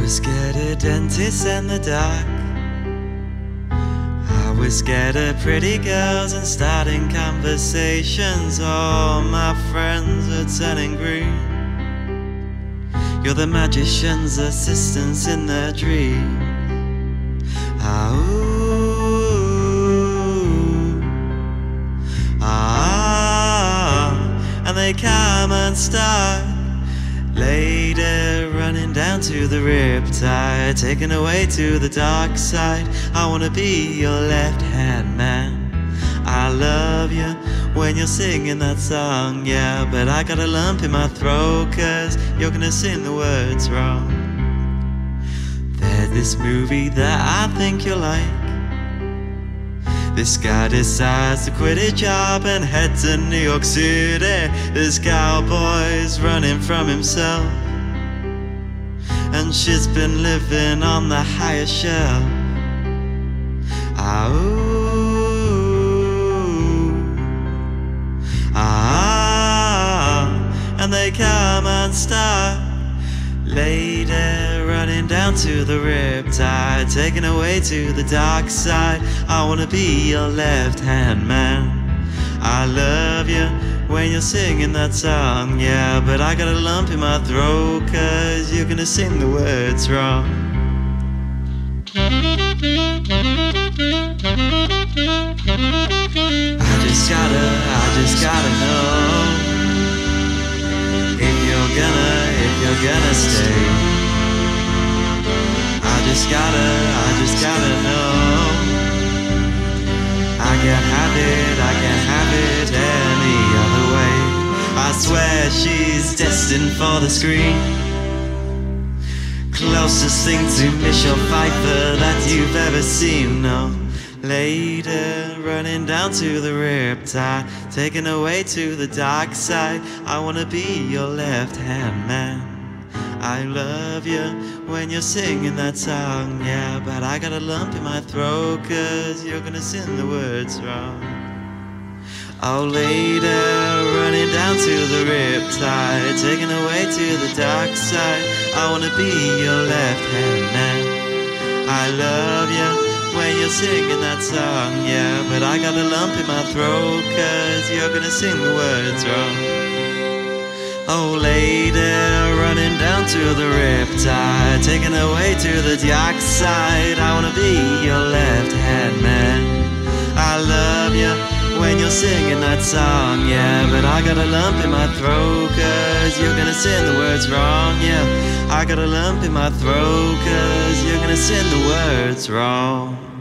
was scared of dentists and the dark. I was scared of pretty girls and starting conversations. All my friends are turning green. You're the magician's assistants in their dream. Ah, ooh, ah, and they come and start later, running down to the Riptide, taken away to the dark side. I wanna be your left-hand man. I love you when you're singing that song, yeah, but I got a lump in my throat 'cause you're gonna sing the words wrong. There's this movie that I think you'll like. This guy decides to quit his job and head to New York City. This cowboy's running from himself, and she's been living on the higher shelf. Ah, ooh, ah, and they come and start later, running down to the Riptide, taken away to the dark side. I wanna be your left-hand man. I love you when you're singing that song, yeah, but I got a lump in my throat 'cause you're gonna sing the words wrong. I just gotta know if you're gonna stay. I just gotta know. I can't have it any other way. I swear she's destined for the screen. Closest thing to Michelle Pfeiffer that you've ever seen, no. Later, running down to the Riptide, taken away to the dark side. I wanna be your left-hand man. I love you when you're singing that song, yeah, but I got a lump in my throat 'cause you're gonna sing the words wrong. Oh, later, running down to the Riptide, taken away to the dark side. I wanna be your left-hand man. I love you when you're singing that song, yeah, but I got a lump in my throat 'cause you're gonna sing the words wrong. Oh, later, running down to the Riptide, taken away to the dark side. I wanna be your left-hand man. I love you when you're singing that song, yeah, but I got a lump in my throat 'cause you're gonna sing the words wrong, yeah. I got a lump in my throat 'cause you're gonna sing the words wrong.